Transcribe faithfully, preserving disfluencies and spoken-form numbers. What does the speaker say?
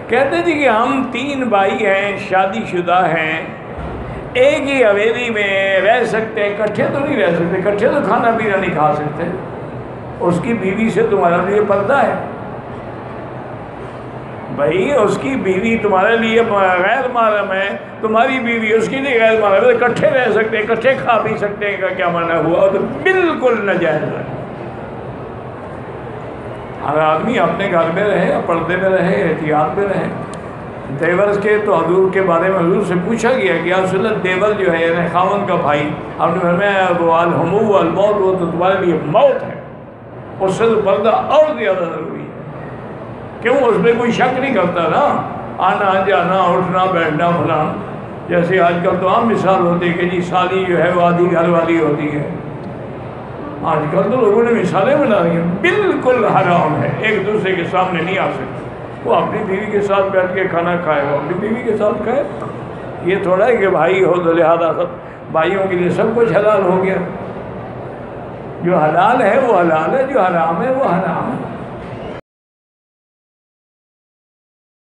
کہتے تھے کہ ہم تین بھائی ہیں، شادی شدہ ہیں، ایک ہی حویلی میں رہ سکتے ہیں، اکٹھے تو نہیں رہ سکتے، اکٹھے تو کھانا پینا نہیں کھا سکتے، اس کی بیوی سے تمہارا لیے پردہ ہے بھائی، اس کی بیوی تمہارے لیے غیر محرم ہے، تمہاری بیوی اس کے لیے غیر محرم ہے، اکٹھے رہ سکتے ہیں، اکٹھے کھا پی سکتے ہیں، کا کیا معنی ہوا؟ تو بالکل ناجائز ہے۔ ہر آدمی اپنے گھر میں رہے، پردے میں رہے، احتیاط میں رہے۔ دیور کے تو حضور کے بارے میں حضور سے پوچھا گیا کہ یا رسول اللہ دیور جو ہے یعنی خاوند کا بھائی، آپ نے فرمایا تو الحمو والموت، وہ تو تمہارے لیے موت ہے، اس سے تو پردہ اور زیادہ ضروری ہے۔ کیوں؟ اس میں کوئی شک نہیں کرتا نا، آنا جانا اٹھنا بیٹھنا فلاں، جیسے آج کل تو عام مثال ہوتی ہے کہ جی سالی جو ہے وہ آدھی گھر والی ہوتی ہے، آج کل تو لوگوں نے مثالیں بنا دی ہیں، بالکل حرام ہے، ایک دوسرے کے سامنے نہیں آ سکتے۔ وہ اپنی بیوی کے ساتھ بیٹھ کے کھانا کھائے، وہ اپنی بیوی کے ساتھ کھائے، یہ تھوڑا ہے کہ بھائی ہو تو لہٰذا سب بھائیوں کے لیے سب کچھ حلال ہو گیا۔ جو حلال ہے وہ حلال ہے، جو حرام ہے وہ حرام ہے۔